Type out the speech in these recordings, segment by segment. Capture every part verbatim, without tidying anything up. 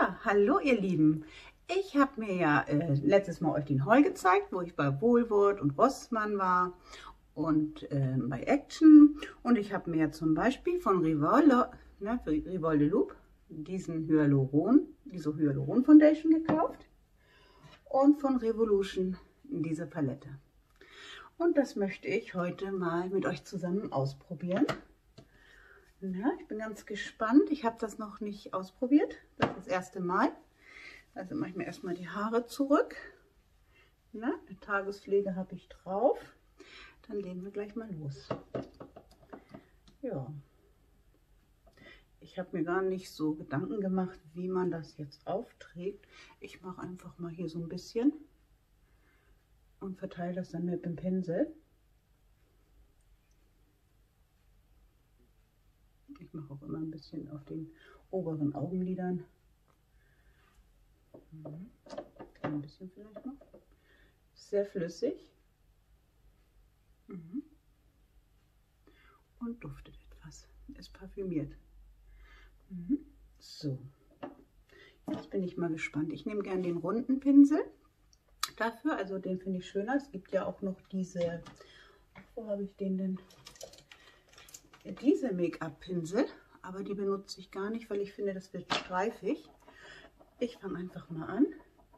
Ja, hallo ihr Lieben. Ich habe mir ja äh, letztes Mal euch den Haul gezeigt, wo ich bei Wohlwort und Rossmann war und äh, bei Action. Und ich habe mir zum Beispiel von Rivol, ne, Rivol de Loop diesen Hyaluron, diese Hyaluron Foundation gekauft und von Revolution diese Palette. Und das möchte ich heute mal mit euch zusammen ausprobieren. Ja, ich bin ganz gespannt. Ich habe das noch nicht ausprobiert. Das ist das erste Mal. Also mache ich mir erstmal die Haare zurück. Na, eine Tagespflege habe ich drauf. Dann legen wir gleich mal los. Ja. Ich habe mir gar nicht so Gedanken gemacht, wie man das jetzt aufträgt. Ich mache einfach mal hier so ein bisschen und verteile das dann mit dem Pinsel. Ich mache auch immer ein bisschen auf den oberen Augenlidern. Ein bisschen vielleicht noch. Sehr flüssig. Und duftet etwas. Ist parfümiert. So. Jetzt bin ich mal gespannt. Ich nehme gerne den runden Pinsel dafür. Also den finde ich schöner. Es gibt ja auch noch diese, wo habe ich den denn? Diese Make-up-Pinsel, aber die benutze ich gar nicht, weil ich finde, das wird streifig. Ich fange einfach mal an.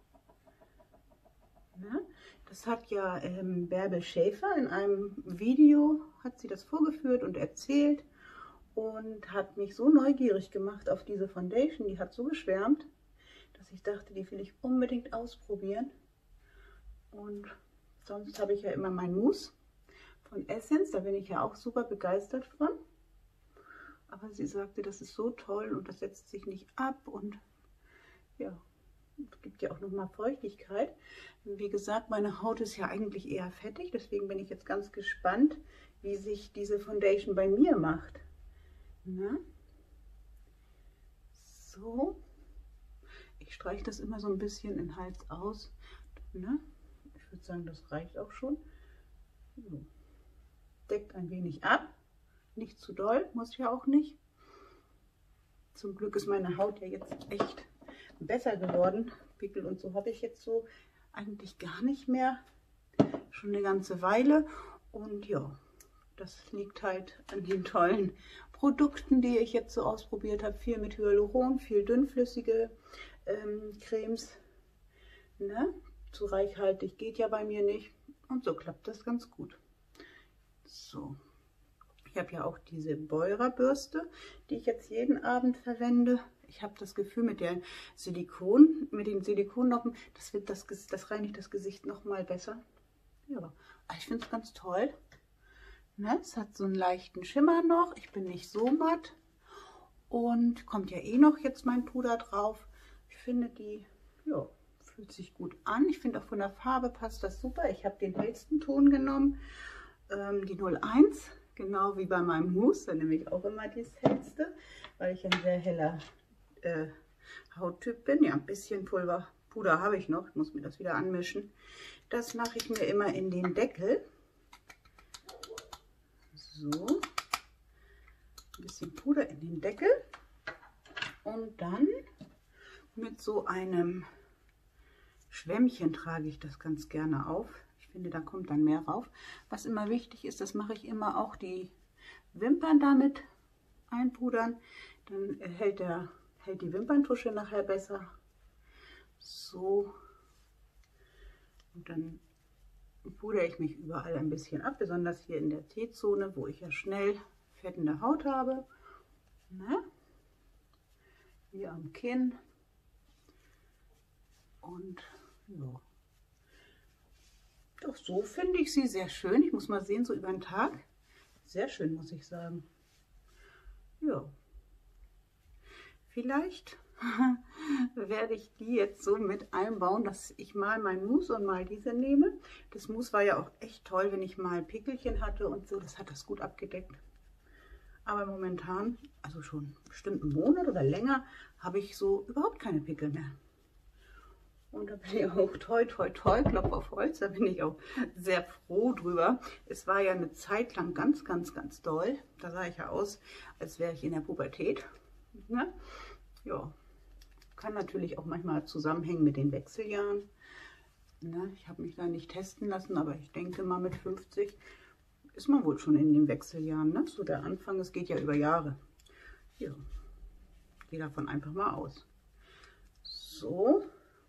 Ja, das hat ja ähm, Bärbel Schäfer in einem Video, hat sie das vorgeführt und erzählt und hat mich so neugierig gemacht auf diese Foundation. Die hat so geschwärmt, dass ich dachte, die will ich unbedingt ausprobieren. Und sonst habe ich ja immer mein Mousse von Essence, da bin ich ja auch super begeistert von. Aber sie sagte, das ist so toll und das setzt sich nicht ab und ja, es gibt ja auch noch mal Feuchtigkeit. Wie gesagt, meine Haut ist ja eigentlich eher fettig, deswegen bin ich jetzt ganz gespannt, wie sich diese Foundation bei mir macht. Na? So, ich streiche das immer so ein bisschen in den Hals aus. Na? Ich würde sagen, das reicht auch schon. So. Deckt ein wenig ab, nicht zu doll, muss ja auch nicht. Zum Glück ist meine Haut ja jetzt echt besser geworden. Pickel und so habe ich jetzt so eigentlich gar nicht mehr, schon eine ganze Weile. Und ja, das liegt halt an den tollen Produkten, die ich jetzt so ausprobiert habe. Viel mit Hyaluron, viel dünnflüssige ähm, Cremes. Ne? Zu reichhaltig geht ja bei mir nicht. Und so klappt das ganz gut. So, ich habe ja auch diese Beurer Bürste, die ich jetzt jeden Abend verwende. Ich habe das Gefühl, mit der Silikon, mit den Silikonnoppen, das wird das, das reinigt das Gesicht noch mal besser. Ja, ich finde es ganz toll. Ne, es hat so einen leichten Schimmer noch. Ich bin nicht so matt und kommt ja eh noch jetzt mein Puder drauf. Ich finde die, ja, fühlt sich gut an. Ich finde auch von der Farbe passt das super. Ich habe den hellsten Ton genommen. Die null eins, genau wie bei meinem Mousse, da nehme ich auch immer das hellste, weil ich ein sehr heller äh, Hauttyp bin. Ja, ein bisschen Pulver, Puder habe ich noch, ich muss mir das wieder anmischen. Das mache ich mir immer in den Deckel. So, ein bisschen Puder in den Deckel und dann mit so einem Schwämmchen trage ich das ganz gerne auf. Ich finde, da kommt dann mehr rauf. Was immer wichtig ist, das mache ich immer auch die Wimpern damit einpudern. Dann hält, der, hält die Wimperntusche nachher besser. So. Und dann pudere ich mich überall ein bisschen ab, besonders hier in der T-Zone, wo ich ja schnell fettende Haut habe. Na? Hier am Kinn. Und ja. Doch so finde ich sie sehr schön. Ich muss mal sehen, so über den Tag. Sehr schön, muss ich sagen. Ja. Vielleicht werde ich die jetzt so mit einbauen, dass ich mal mein Mousse und mal diese nehme. Das Mousse war ja auch echt toll, wenn ich mal Pickelchen hatte und so. Das hat das gut abgedeckt. Aber momentan, also schon bestimmt einen Monat oder länger, habe ich so überhaupt keine Pickel mehr. Und da bin ich auch toi, toi, toi, Klopf auf Holz, da bin ich auch sehr froh drüber. Es war ja eine Zeit lang ganz, ganz, ganz doll. Da sah ich ja aus, als wäre ich in der Pubertät. Ne? Ja, Kann natürlich auch manchmal zusammenhängen mit den Wechseljahren. Ne, ich habe mich da nicht testen lassen, aber ich denke mal mit fünfzig ist man wohl schon in den Wechseljahren. Ne? So der Anfang, es geht ja über Jahre. Ja, gehe davon einfach mal aus. So,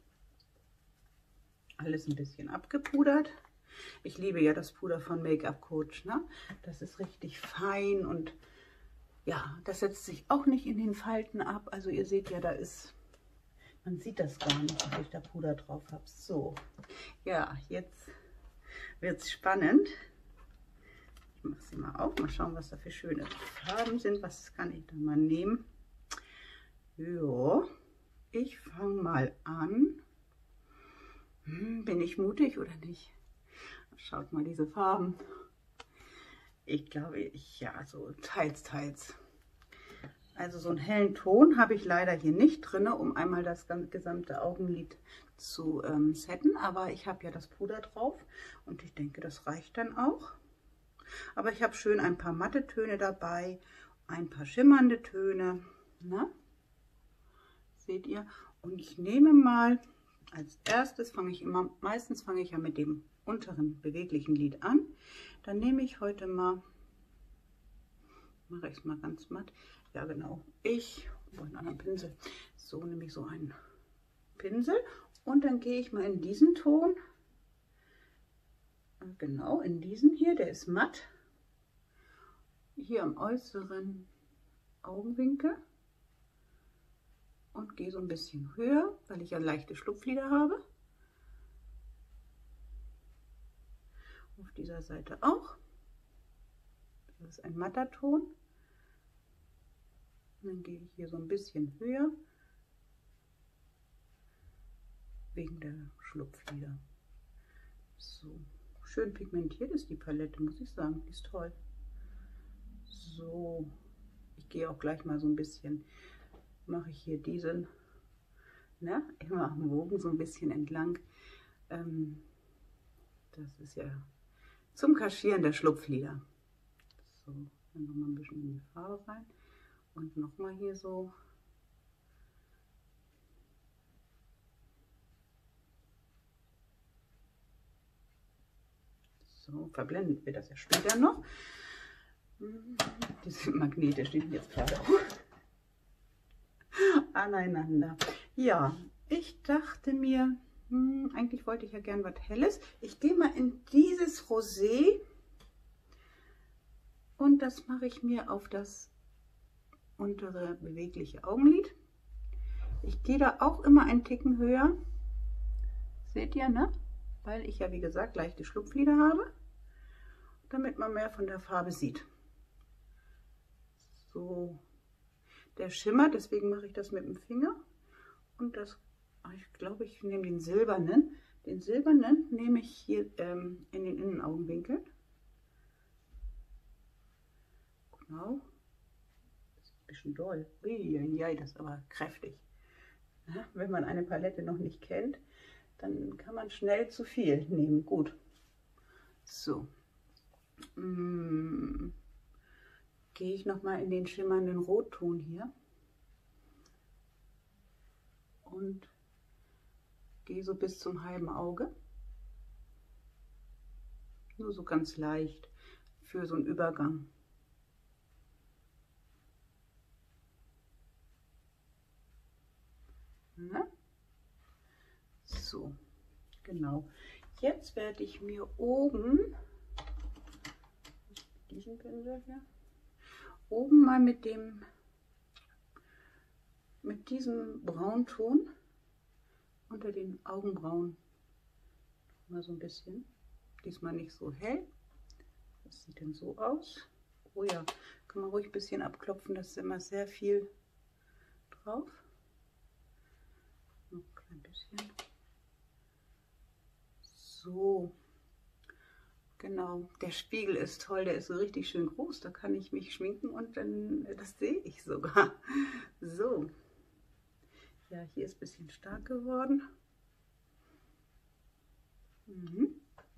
alles ein bisschen abgepudert. Ich liebe ja das Puder von Make-up Coach. Ne? Das ist richtig fein und ja, das setzt sich auch nicht in den Falten ab. Also ihr seht ja, da ist, man sieht das gar nicht, dass ich da Puder drauf habe. So, ja, jetzt wird es spannend. Ich mache sie mal auf, mal schauen, was da für schöne Farben sind. Was kann ich da mal nehmen? Ja, ich fange mal an. Hm, bin ich mutig oder nicht? Schaut mal diese Farben. Ich glaube, ich, ja, so teils, teils. Also so einen hellen Ton habe ich leider hier nicht drin, um einmal das gesamte Augenlid zu ähm, setten. Aber ich habe ja das Puder drauf und ich denke, das reicht dann auch. Aber ich habe schön ein paar matte Töne dabei, ein paar schimmernde Töne. Na? Seht ihr? Und ich nehme mal, als erstes fange ich immer, meistens fange ich ja mit dem unteren beweglichen Lid an. Dann nehme ich heute mal, mache ich es mal ganz matt. Ja genau, ich, oh, einen anderen Pinsel. So nehme ich so einen Pinsel und dann gehe ich mal in diesen Ton. Genau, in diesen hier, der ist matt. Hier am äußeren Augenwinkel. Und gehe so ein bisschen höher, weil ich ja leichte Schlupflider habe. Auf dieser Seite auch. Das ist ein matter Ton. Und dann gehe ich hier so ein bisschen höher. Wegen der Schlupflider. So. Schön pigmentiert ist die Palette, muss ich sagen. Die ist toll. So, ich gehe auch gleich mal so ein bisschen, mache ich hier diesen, ne, immer am Bogen so ein bisschen entlang. Ähm, das ist ja zum Kaschieren der Schlupflider. So, dann noch mal ein bisschen in die Farbe rein und noch mal hier so. So, verblendet wird das ja später noch. Die sind magnetisch, die sind jetzt gerade aneinander. Ja, ich dachte mir, hm, eigentlich wollte ich ja gern was Helles. Ich gehe mal in dieses Rosé und das mache ich mir auf das untere bewegliche Augenlid. Ich gehe da auch immer einen Ticken höher. Seht ihr, ne? Weil ich ja, wie gesagt, leichte Schlupflider habe, damit man mehr von der Farbe sieht. So, der Schimmer, deswegen mache ich das mit dem Finger. Und das, ich glaube, ich nehme den silbernen. Den silbernen nehme ich hier ähm, in den Innenaugenwinkel. Genau. Das ist ein bisschen doll. Uiuiui, das ist aber kräftig. Ja, wenn man eine Palette noch nicht kennt, dann kann man schnell zu viel nehmen. Gut. So. Hm. Gehe ich noch mal in den schimmernden Rotton hier und gehe so bis zum halben Auge. Nur so ganz leicht für so einen Übergang. Ne? So, genau. Jetzt werde ich mir oben diesen Pinsel hier oben mal mit dem mit diesem Braunton unter den Augenbrauen mal so ein bisschen, diesmal nicht so hell. Das sieht denn so aus. Oh ja, kann man ruhig ein bisschen abklopfen, das ist immer sehr viel drauf. Noch ein klein bisschen. So. Genau, der Spiegel ist toll, der ist so richtig schön groß, da kann ich mich schminken und dann, das sehe ich sogar. So, ja, hier ist ein bisschen stark geworden. Mhm.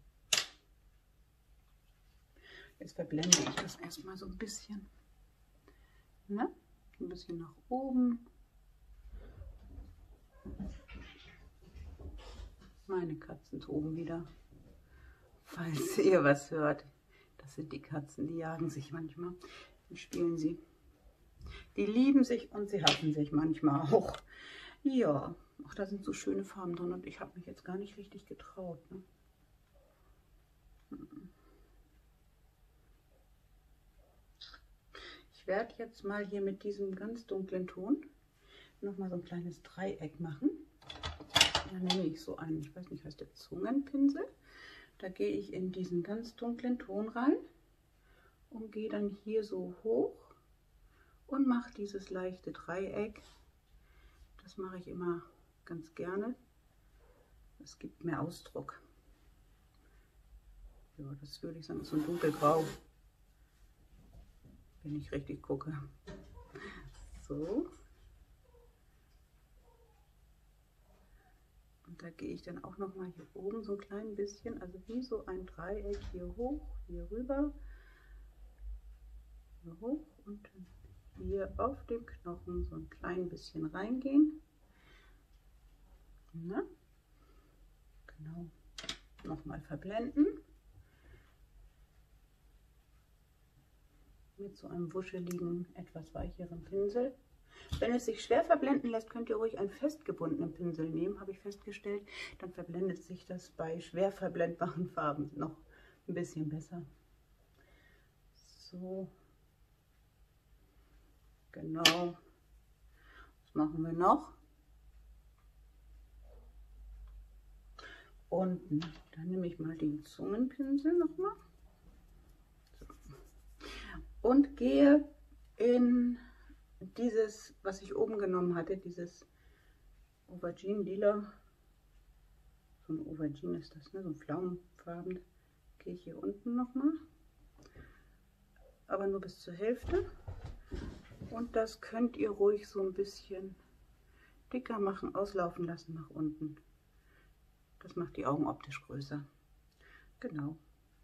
Jetzt verblende ich das erstmal so ein bisschen. Ne? Ein bisschen nach oben. Meine Katzen toben wieder. Falls ihr was hört. Das sind die Katzen, die jagen sich manchmal. Dann spielen sie. Die lieben sich und sie hassen sich manchmal auch. Ja, ach, da sind so schöne Farben drin und ich habe mich jetzt gar nicht richtig getraut. Ne? Ich werde jetzt mal hier mit diesem ganz dunklen Ton noch mal so ein kleines Dreieck machen. Da nehme ich so einen, ich weiß nicht, heißt der Zungenpinsel. Da gehe ich in diesen ganz dunklen Ton rein und gehe dann hier so hoch und mache dieses leichte Dreieck. Das mache ich immer ganz gerne. Das gibt mehr Ausdruck. Ja, das würde ich sagen, ist so ein dunkelgrau, wenn ich richtig gucke. So. Und da gehe ich dann auch noch mal hier oben so ein klein bisschen, also wie so ein Dreieck hier hoch, hier rüber, hier hoch und hier auf dem Knochen so ein klein bisschen reingehen. Na? Genau. Nochmal verblenden. Mit so einem wuscheligen, etwas weicheren Pinsel. Wenn es sich schwer verblenden lässt, könnt ihr ruhig einen festgebundenen Pinsel nehmen, habe ich festgestellt. Dann verblendet sich das bei schwer verblendbaren Farben noch ein bisschen besser. So. Genau. Was machen wir noch? Unten. Dann nehme ich mal den Zungenpinsel nochmal. So. Und gehe in dieses, was ich oben genommen hatte, dieses Aubergine Lila. So ein Aubergine ist das, ne? So ein Pflaumenfarben. Gehe ich hier unten nochmal. Aber nur bis zur Hälfte. Und das könnt ihr ruhig so ein bisschen dicker machen, auslaufen lassen nach unten. Das macht die Augen optisch größer. Genau.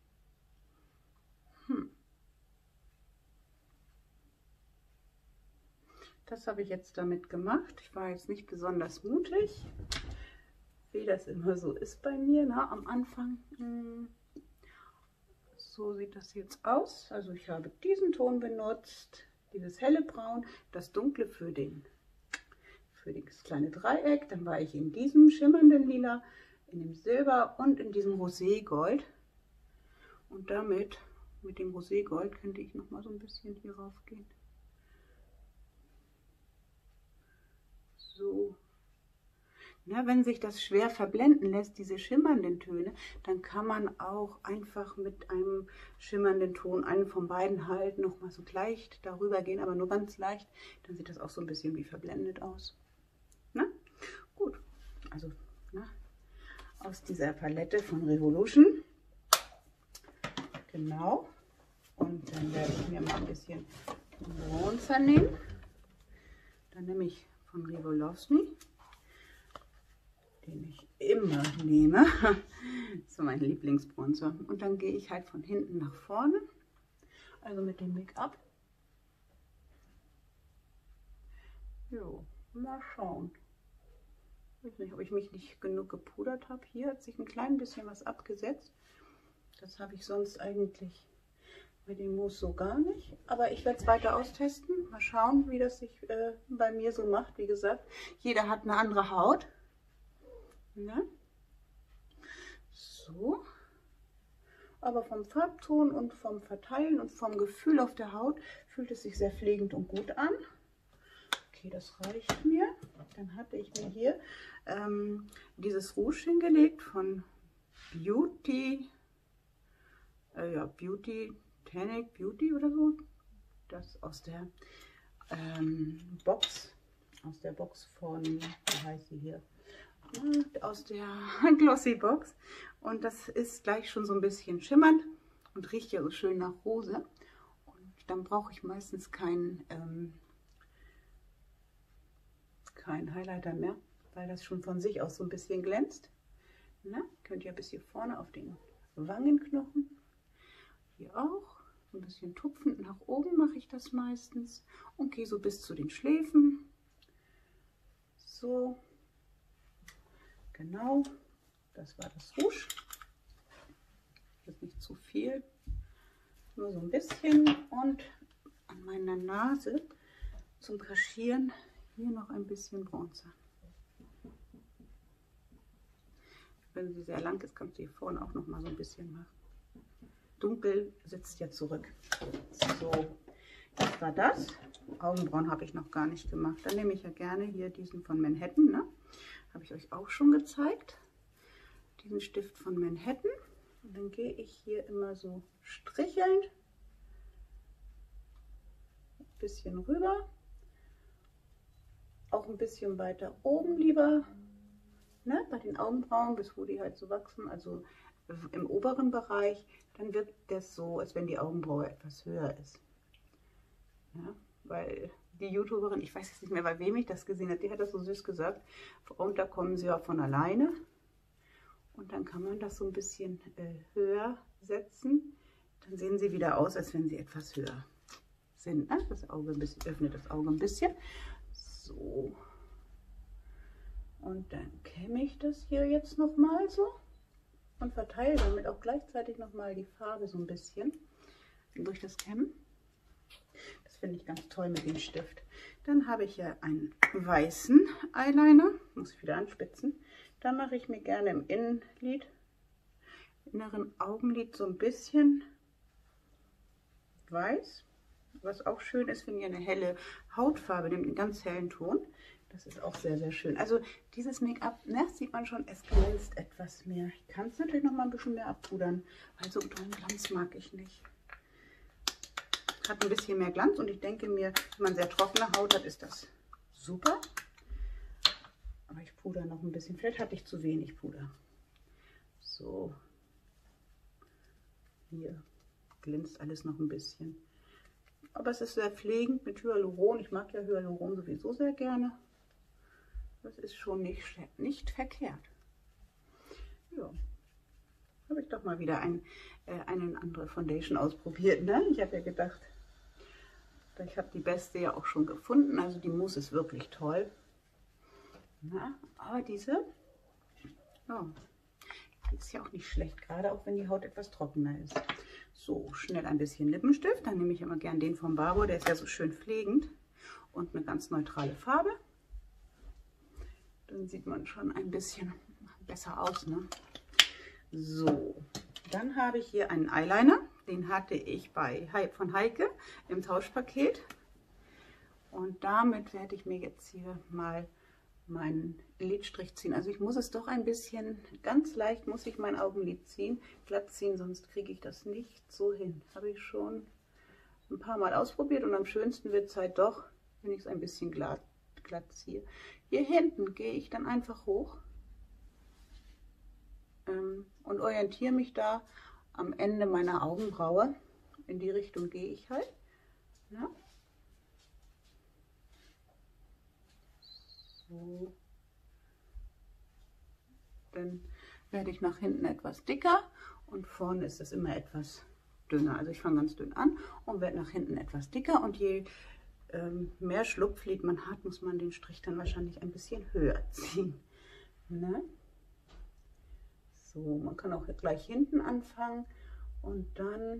Hm. Das habe ich jetzt damit gemacht. Ich war jetzt nicht besonders mutig, wie das immer so ist bei mir, ne, am Anfang. Hm. So sieht das jetzt aus. Also ich habe diesen Ton benutzt. Dieses helle Braun, das dunkle für, den, für das kleine Dreieck. Dann war ich in diesem schimmernden Lila, in dem Silber und in diesem Roségold. Und damit, mit dem Roségold, könnte ich noch mal so ein bisschen hier rauf gehen. So. Na, wenn sich das schwer verblenden lässt, diese schimmernden Töne, dann kann man auch einfach mit einem schimmernden Ton, einen von beiden halt, noch mal so leicht darüber gehen, aber nur ganz leicht. Dann sieht das auch so ein bisschen wie verblendet aus. Na? Gut, also na, aus dieser Palette von Revolution. Genau. Und dann werde ich mir mal ein bisschen Bronzer nehmen. Dann nehme ich von Revolution, den ich immer nehme. So mein Lieblingsbronzer. Und dann gehe ich halt von hinten nach vorne, also mit dem Make-up. Jo, mal schauen. Ich weiß nicht, ob ich mich nicht genug gepudert habe. Hier hat sich ein klein bisschen was abgesetzt. Das habe ich sonst eigentlich mit dem Mousse so gar nicht. Aber ich werde es weiter austesten. Mal schauen, wie das sich äh, bei mir so macht. Wie gesagt, jeder hat eine andere Haut. Ja. So, aber vom Farbton und vom Verteilen und vom Gefühl auf der Haut fühlt es sich sehr pflegend und gut an. Okay, das reicht mir. Dann hatte ich mir hier ähm, dieses Rouge hingelegt von Beauty, äh, ja, Beauty, Tannic Beauty oder so. Das aus der ähm, Box, aus der Box von, wie heißt sie hier? Aus der Glossy Box. Und das ist gleich schon so ein bisschen schimmernd und riecht ja so schön nach Rose. Und dann brauche ich meistens keinen ähm, kein Highlighter mehr, weil das schon von sich aus so ein bisschen glänzt. Na, könnt ihr bis hier vorne auf den Wangenknochen. Hier auch. So ein bisschen tupfend nach oben mache ich das meistens. Und gehe so bis zu den Schläfen. So. Genau, Das war das Rouge. Das ist nicht zu viel, nur so ein bisschen. Und an meiner Nase zum Kaschieren hier noch ein bisschen Bronzer. Wenn sie sehr lang ist, kannst du hier vorne auch noch mal so ein bisschen machen. Dunkel sitzt ja zurück. So, das war das. Augenbrauen habe ich noch gar nicht gemacht. Dann nehme ich ja gerne hier diesen von Manhattan. Ne? Habe ich euch auch schon gezeigt. Diesen Stift von Manhattan. Und dann gehe ich hier immer so strichelnd ein bisschen rüber. Auch ein bisschen weiter oben lieber. Ne, bei den Augenbrauen, bis wo die halt so wachsen, also im oberen Bereich, dann wirkt das so, als wenn die Augenbraue etwas höher ist. Ja, weil die YouTuberin, ich weiß jetzt nicht mehr, bei wem ich das gesehen habe, die hat das so süß gesagt, runter kommen sie ja von alleine. Und dann kann man das so ein bisschen äh, höher setzen. Dann sehen sie wieder aus, als wenn sie etwas höher sind. Ne? Das Auge ein bisschen, öffnet das Auge ein bisschen. So. Und dann kämme ich das hier jetzt noch mal so und verteile damit auch gleichzeitig noch mal die Farbe so ein bisschen durch das Kämmen. Das finde ich ganz toll mit dem Stift. Dann habe ich hier einen weißen Eyeliner, muss ich wieder anspitzen. Da mache ich mir gerne im Innenlid, inneren Augenlid so ein bisschen weiß. Was auch schön ist, wenn ihr eine helle Hautfarbe nehmt, einen ganz hellen Ton. Das ist auch sehr, sehr schön. Also dieses Make-up, ne, sieht man schon, es glänzt etwas mehr. Ich kann es natürlich noch mal ein bisschen mehr abpudern, weil so einen Glanz mag ich nicht. Hat ein bisschen mehr Glanz und ich denke mir, wenn man sehr trockene Haut hat, ist das super. Aber ich pudere noch ein bisschen. Vielleicht hatte ich zu wenig Puder. So. Hier glänzt alles noch ein bisschen. Aber es ist sehr pflegend mit Hyaluron. Ich mag ja Hyaluron sowieso sehr gerne. Das ist schon nicht, nicht verkehrt. Ja, habe ich doch mal wieder ein, äh, eine andere Foundation ausprobiert. Ne? Ich habe ja gedacht, ich habe die beste ja auch schon gefunden. Also die Mousse ist wirklich toll. Na, aber diese, oh, die ist ja auch nicht schlecht, gerade auch wenn die Haut etwas trockener ist. So, schnell ein bisschen Lippenstift. Dann nehme ich immer gern den von Barbour, der ist ja so schön pflegend. Und eine ganz neutrale Farbe. Dann sieht man schon ein bisschen besser aus. Ne? So, dann habe ich hier einen Eyeliner. Den hatte ich bei von Heike im Tauschpaket. Und damit werde ich mir jetzt hier mal meinen Lidstrich ziehen. Also ich muss es doch ein bisschen, ganz leicht muss ich mein Augenlid ziehen, glatt ziehen, sonst kriege ich das nicht so hin. Habe ich schon ein paar Mal ausprobiert und am schönsten wird es halt doch, wenn ich es ein bisschen glatt, glatt ziehe. Hier hinten gehe ich dann einfach hoch ähm, und orientiere mich da am Ende meiner Augenbraue. In die Richtung gehe ich halt. Ja. So. Dann werde ich nach hinten etwas dicker und vorne ist es immer etwas dünner. Also ich fange ganz dünn an und werde nach hinten etwas dicker und je ähm, mehr Schlupflid man hat, muss man den Strich dann wahrscheinlich ein bisschen höher ziehen. Ne? So, man kann auch gleich hinten anfangen und dann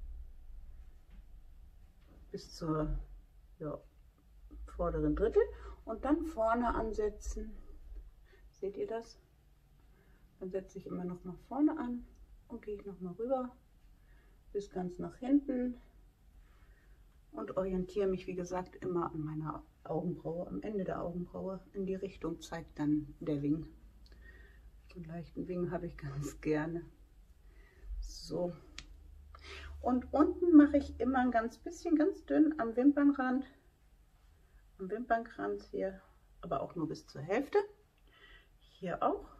bis zur ja, vorderen Drittel und dann vorne ansetzen. Seht ihr das? Dann setze ich immer noch mal vorne an und gehe ich noch mal rüber bis ganz nach hinten und orientiere mich, wie gesagt, immer an meiner Augenbraue, am Ende der Augenbraue. In die Richtung zeigt dann der Wing. So einen leichten Wing habe ich ganz gerne. So. Und unten mache ich immer ein ganz bisschen, ganz dünn am Wimpernrand, am Wimpernkranz hier, aber auch nur bis zur Hälfte. Hier auch.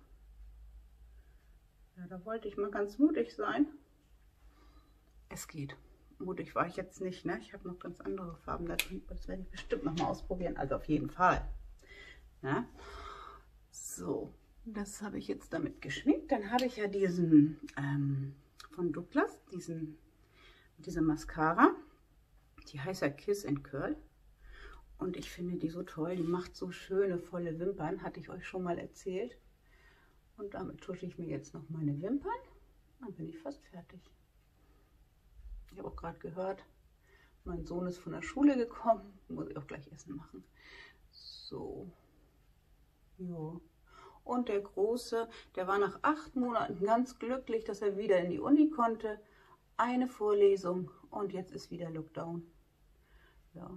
Ja, da wollte ich mal ganz mutig sein. Es geht. Mutig war ich jetzt nicht, ne? Ich habe noch ganz andere Farben da drin. Das werde ich bestimmt noch mal ausprobieren. Also auf jeden Fall. Ja? So, das habe ich jetzt damit geschminkt. Dann habe ich ja diesen ähm, von Douglas, diesen, diese Mascara. Die heißt ja Kiss and Curl. Und ich finde die so toll. Die macht so schöne, volle Wimpern. Hatte ich euch schon mal erzählt. Und damit tusche ich mir jetzt noch meine Wimpern. Dann bin ich fast fertig. Ich habe auch gerade gehört, mein Sohn ist von der Schule gekommen. Muss ich auch gleich Essen machen. So. Jo. Und der Große, der war nach acht Monaten ganz glücklich, dass er wieder in die Uni konnte. Eine Vorlesung und jetzt ist wieder Lockdown. Ja.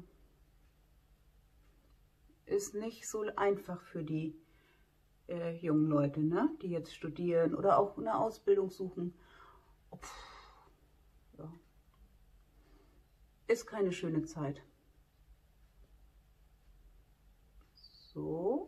Ist nicht so einfach für die äh, jungen Leute, ne? Die jetzt studieren oder auch eine Ausbildung suchen. Oh, ja. Ist keine schöne Zeit. So.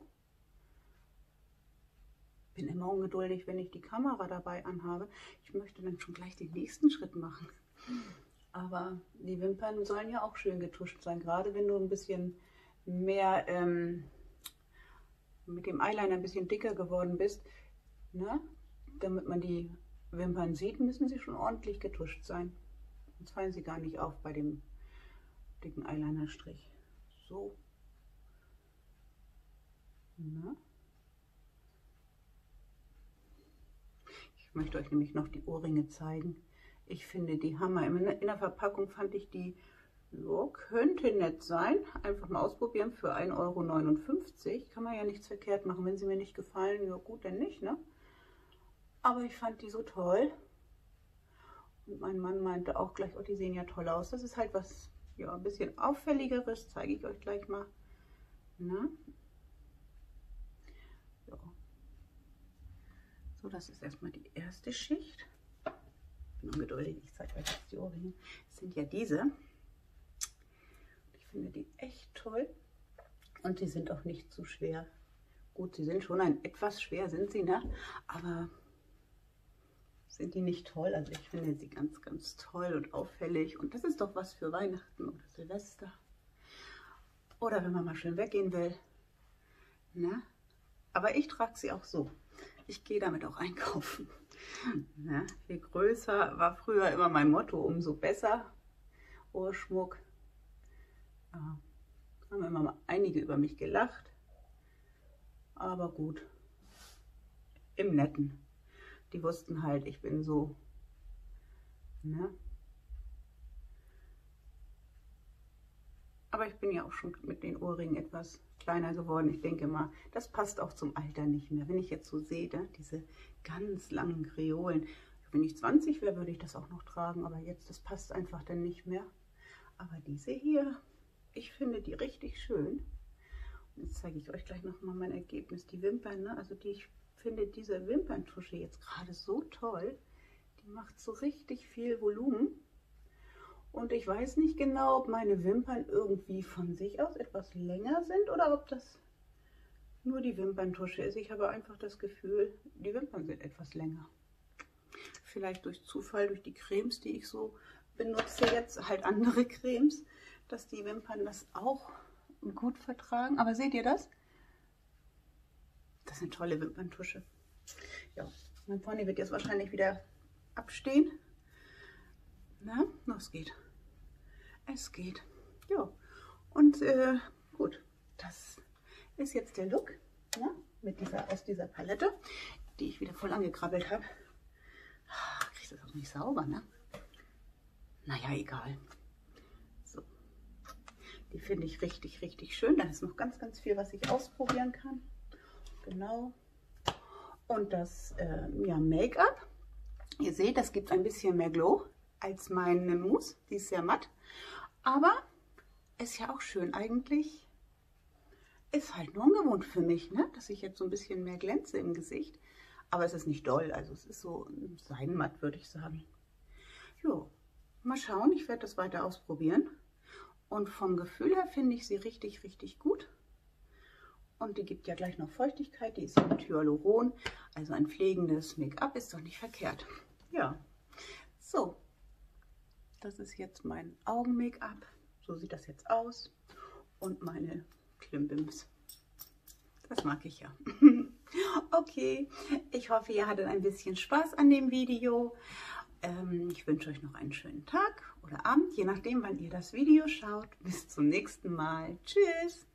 Bin immer ungeduldig, wenn ich die Kamera dabei anhabe. Ich möchte dann schon gleich den nächsten Schritt machen. Aber die Wimpern sollen ja auch schön getuscht sein. Gerade wenn du ein bisschen mehr ähm, mit dem Eyeliner ein bisschen dicker geworden bist, ne? Damit man die Wimpern sieht, müssen sie schon ordentlich getuscht sein. Sonst fallen sie gar nicht auf bei dem dicken Eyelinerstrich. So. Ne? Ich möchte euch nämlich noch die Ohrringe zeigen. Ich finde die Hammer. In der Verpackung fand ich die, ja, könnte nett sein. Einfach mal ausprobieren für ein Euro neunundfünfzig. Kann man ja nichts verkehrt machen. Wenn sie mir nicht gefallen, ja gut, dann nicht, ne? Aber ich fand die so toll. Und mein Mann meinte auch gleich, oh, die sehen ja toll aus. Das ist halt was, ja, ein bisschen auffälligeres. Zeige ich euch gleich mal. Ne? Ja. So, das ist erstmal die erste Schicht. Ich bin ungeduldig, ich zeige euch jetzt die Ohrringe. Das sind ja diese. Ich finde die echt toll. Und sie sind auch nicht zu schwer. Gut, sie sind schon ein etwas schwer, sind sie, ne? Aber sind die nicht toll? Also ich finde sie ganz, ganz toll und auffällig. Und das ist doch was für Weihnachten oder Silvester. Oder wenn man mal schön weggehen will. Ne? Aber ich trage sie auch so. Ich gehe damit auch einkaufen. Ja, je größer war früher immer mein Motto, umso besser. Ohrschmuck. Ja, haben immer mal einige über mich gelacht. Aber gut. Im Netten. Die wussten halt, ich bin so. Ne? Aber ich bin ja auch schon mit den Ohrringen etwas kleiner geworden. Ich denke mal, das passt auch zum Alter nicht mehr. Wenn ich jetzt so sehe, ne, diese ganz langen Kreolen. Wenn ich zwanzig wäre, würde ich das auch noch tragen. Aber jetzt, das passt einfach dann nicht mehr. Aber diese hier, ich finde die richtig schön. Und jetzt zeige ich euch gleich nochmal mein Ergebnis. Die Wimpern, ne? Also die, ich finde diese Wimperntusche jetzt gerade so toll. Die macht so richtig viel Volumen. Und ich weiß nicht genau, ob meine Wimpern irgendwie von sich aus etwas länger sind oder ob das nur die Wimperntusche ist. Ich habe einfach das Gefühl, die Wimpern sind etwas länger. Vielleicht durch Zufall, durch die Cremes, die ich so benutze jetzt, halt andere Cremes, dass die Wimpern das auch gut vertragen. Aber seht ihr das? Das ist eine tolle Wimperntusche. Ja, mein Pony wird jetzt wahrscheinlich wieder abstehen. Na, es geht. Es geht. Ja, und äh, gut, das ist jetzt der Look, ne? Mit dieser, aus dieser Palette, die ich wieder voll angekrabbelt habe. Kriege ich das auch nicht sauber, ne? Naja, egal. So. Die finde ich richtig, richtig schön. Da ist noch ganz, ganz viel, was ich ausprobieren kann. Genau. Und das äh, ja, Make-up. Ihr seht, das gibt ein bisschen mehr Glow als meine Mousse. Die ist sehr matt. Aber ist ja auch schön eigentlich. Ist halt nur ungewohnt für mich, ne? Dass ich jetzt so ein bisschen mehr glänze im Gesicht. Aber es ist nicht doll. Also es ist so seidenmatt, würde ich sagen. Jo, mal schauen. Ich werde das weiter ausprobieren. Und vom Gefühl her finde ich sie richtig, richtig gut. Und die gibt ja gleich noch Feuchtigkeit. Die ist ja mit Hyaluron. Also ein pflegendes Make-up ist doch nicht verkehrt. Ja, so. Das ist jetzt mein Augen-Make-up. So sieht das jetzt aus. Und meine Klimbims. Das mag ich ja. Okay, ich hoffe, ihr hattet ein bisschen Spaß an dem Video. Ähm, ich wünsche euch noch einen schönen Tag oder Abend, je nachdem, wann ihr das Video schaut. Bis zum nächsten Mal. Tschüss.